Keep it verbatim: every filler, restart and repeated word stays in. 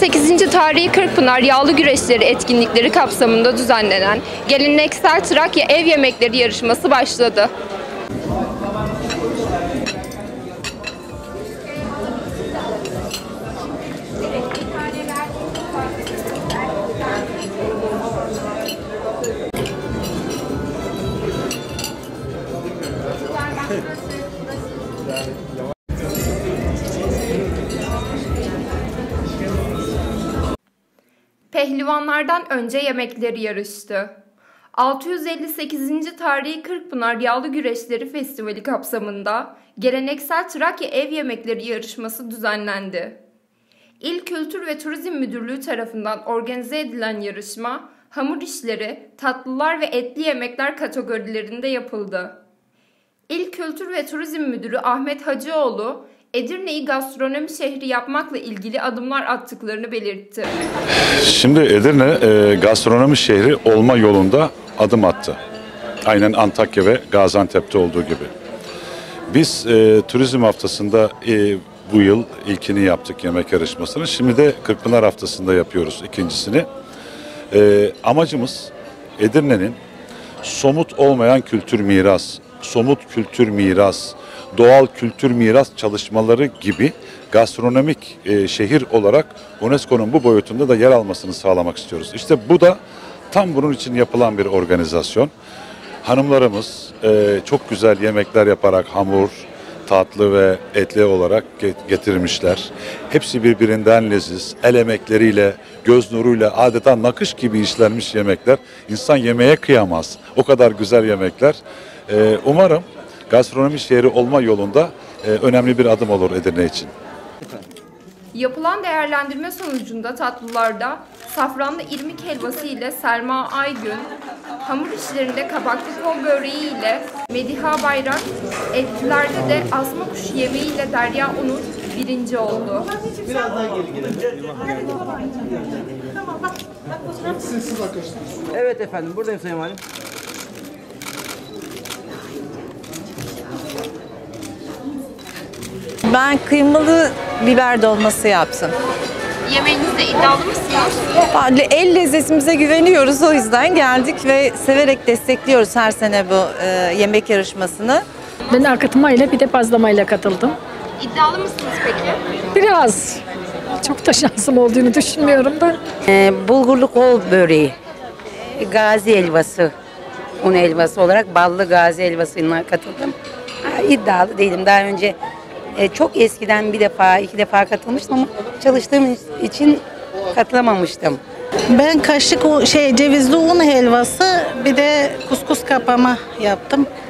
sekizinci Tarihi Kırkpınar Yağlı Güreşleri etkinlikleri kapsamında düzenlenen geleneksel Trakya ev yemekleri yarışması başladı. Pehlivanlardan önce yemekleri yarıştı. altı yüz elli sekizinci Tarihi Kırkpınar Yağlı Güreşleri Festivali kapsamında geleneksel Trakya ev yemekleri yarışması düzenlendi. İl Kültür ve Turizm Müdürlüğü tarafından organize edilen yarışma, hamur işleri, tatlılar ve etli yemekler kategorilerinde yapıldı. İl Kültür ve Turizm Müdürü Ahmet Hacıoğlu, Edirne'yi gastronomi şehri yapmakla ilgili adımlar attıklarını belirtti. Şimdi Edirne e, gastronomi şehri olma yolunda adım attı. Aynen Antakya ve Gaziantep'te olduğu gibi. Biz e, turizm haftasında e, bu yıl ilkini yaptık, yemek yarışmasını. Şimdi de Kırkpınar haftasında yapıyoruz ikincisini. E, amacımız Edirne'nin somut olmayan kültür miras, somut kültür miras, doğal kültür miras çalışmaları gibi gastronomik e, şehir olarak UNESCO'nun bu boyutunda da yer almasını sağlamak istiyoruz. İşte bu da tam bunun için yapılan bir organizasyon. Hanımlarımız e, çok güzel yemekler yaparak hamur, tatlı ve etli olarak getirmişler. Hepsi birbirinden leziz, el emekleriyle, göz nuruyla adeta nakış gibi işlenmiş yemekler. İnsan yemeğe kıyamaz. O kadar güzel yemekler. E, umarım gastronomi şehri olma yolunda e, önemli bir adım olur Edirne için. Yapılan değerlendirme sonucunda tatlılarda safranlı irmik helvası ile Selma Aygün, hamur işlerinde kabaklı kol böreği ile Mediha Bayrak, etlilerde de asma kuşu yemeği ile Derya Onur birinci oldu. Biraz daha geri gelin. Evet efendim, buradayım Sayın Valim. Ben kıymalı biber dolması yaptım. Yemeğinizde iddialı mısınız? El lezzetimize güveniyoruz, o yüzden geldik ve severek destekliyoruz her sene bu e, yemek yarışmasını. Ben akıtmayla bir de bazlamayla katıldım. İddialı mısınız peki? Biraz. Çok da şansım olduğunu düşünmüyorum da. Ee, bulgurlu kol böreği, gazi helvası, un helvası olarak ballı gazi helvasına katıldım. Ha, iddialı değilim. Daha önce e, çok eskiden bir defa, iki defa katılmıştım ama çalıştığım için katılamamıştım. Ben kaşık şey cevizli un helvası bir de kuskus kapama yaptım.